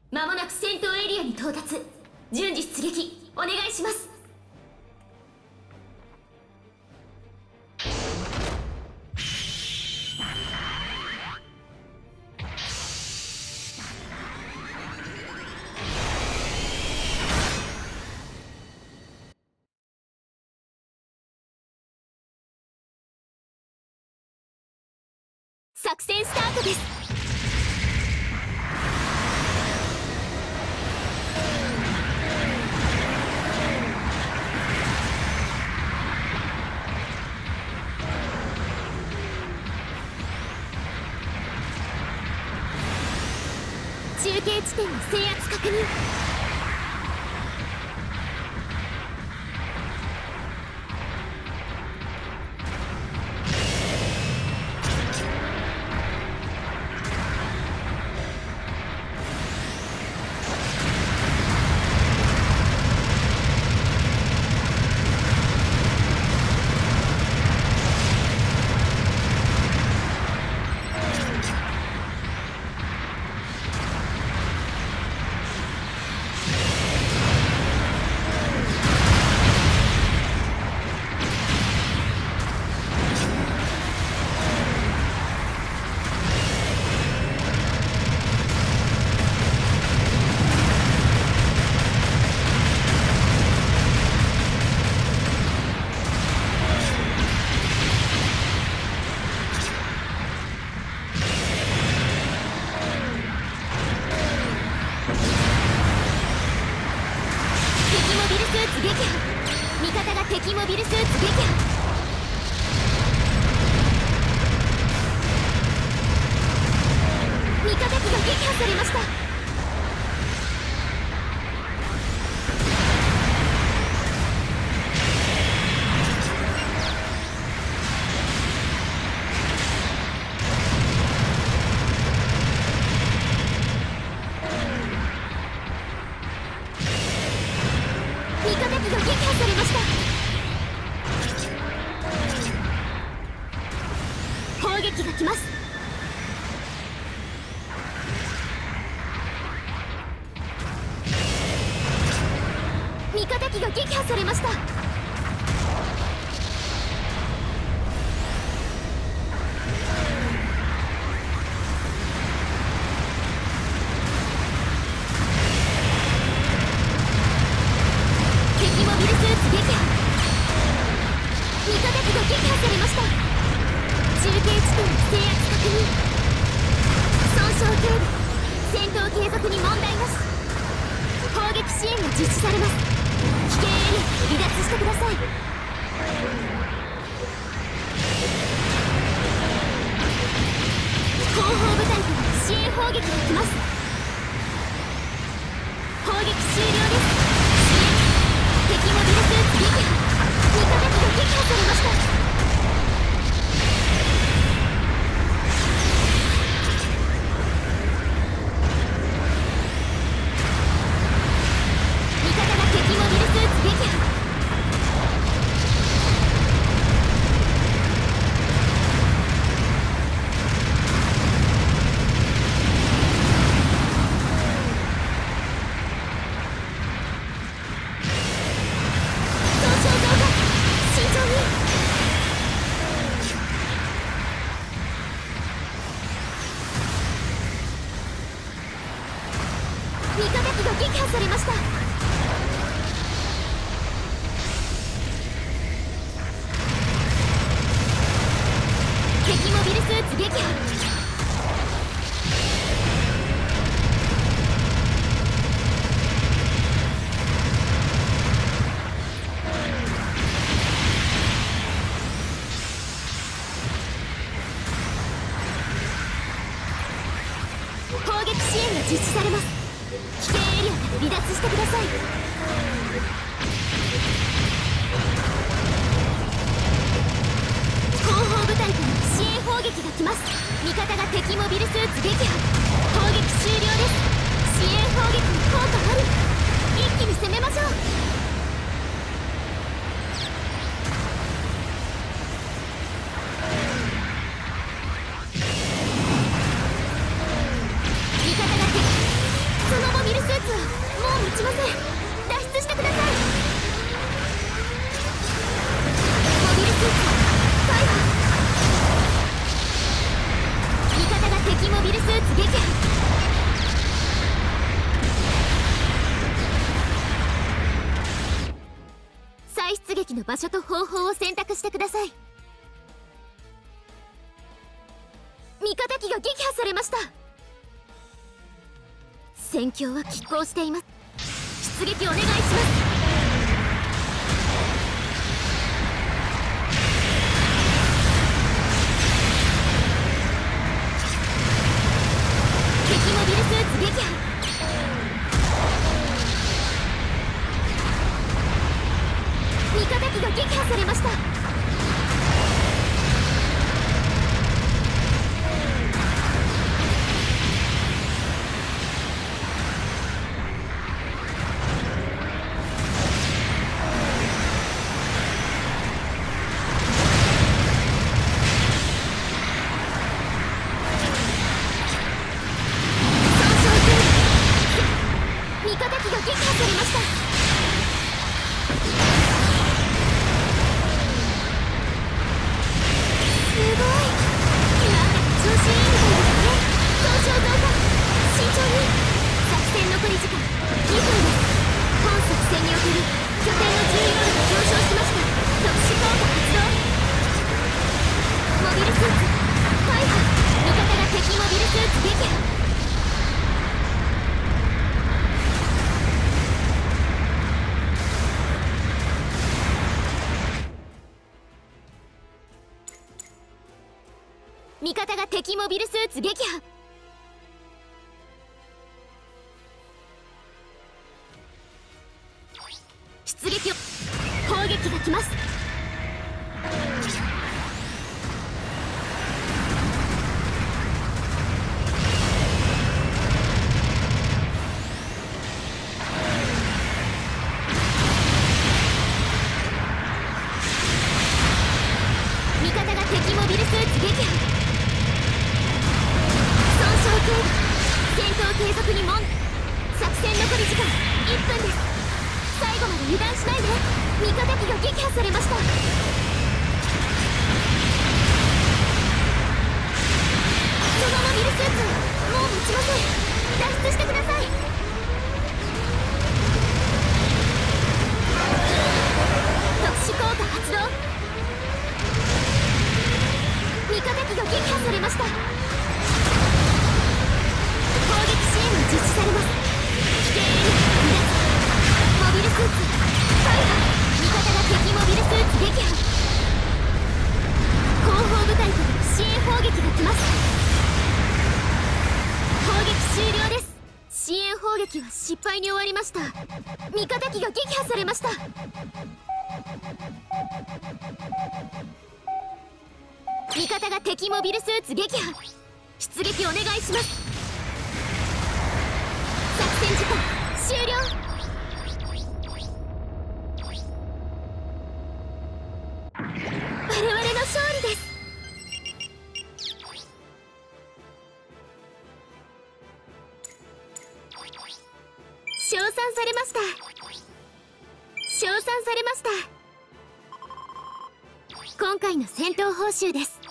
まもなく戦闘エリアに到達。順次出撃お願いします。作戦スタートです。中継地点の制圧確認。味方が敵モビルスーツ撃破。味方機が撃破されました。砲撃が来ます。味方機が撃破されました。敵モビルスーツ撃破。味方機が撃破されました。中継地点の制圧確認。損傷警備。戦闘継続に問題なし。砲撃支援が実施されます。危険エリアから離脱してください。後方部隊から支援砲撃が来ます。砲撃終了です。敵モビルスーツ撃破。味方機が撃破されました。味方機が撃破されました。敵モビルスーツ撃破。砲撃支援が実施されます。危険エリアから離脱してください。後方部隊から支援砲撃が来ます。味方が敵モビルスーツ撃破。砲撃終了です。支援砲撃に効果あり。一気に攻めましょう。味方が敵そのものちません。脱出してください。モビルスーツファイア。味方が敵モビルスーツ撃破。再出撃の場所と方法を選択してください。味方機が撃破されました。戦況は拮抗しています。出撃お願いします。敵モビルスーツ撃破。味方機が撃破されました。味方機が撃破されました。すごい。なんだか調子いいみたいですね。損傷増加。慎重に。作戦残り時間2分です。本作戦における拠点の重要度が上昇しました。特殊効果発動。モビルスーツファイア。味方が敵モビルスーツ撃破。味方が敵モビルスーツ撃破。出撃を砲撃が来ます。味方が敵モビルスーツ撃破。戦闘継続に門。作戦残り時間1分です。最後まで油断しないで。味方機が撃破されました。そのモビルスーツもう持ちません。脱出してください。特殊効果発動。味方機が撃破されました。攻撃支援が実施されます。危険エリア離脱。モビルスーツファイア。味方が敵モビルスーツ撃破。後方部隊から支援砲撃が来ます。砲撃終了です。支援砲撃は失敗に終わりました。味方機が撃破されました。味方が敵モビルスーツ撃破。出撃お願いします。作戦時間終了。我々の勝利です。称賛されました。称賛されました。今回の戦闘報酬です。